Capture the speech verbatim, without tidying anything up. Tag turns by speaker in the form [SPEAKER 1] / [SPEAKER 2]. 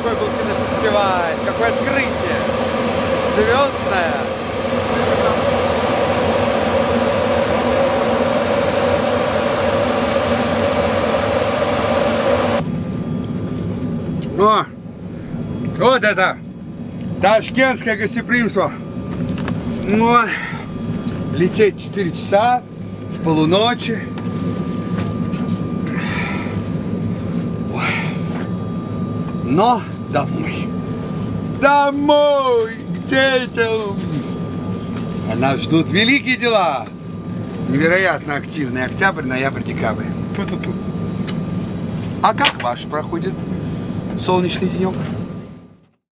[SPEAKER 1] какой был кинофестиваль, какое открытие. Звездное. О, вот это ташкентское гостеприимство. О, лететь четыре часа в полуночи. Но домой. Домой! Где там? А нас ждут великие дела. Невероятно активный октябрь, ноябрь, декабрь. Ту-ту-ту. А как ваш проходит солнечный денек?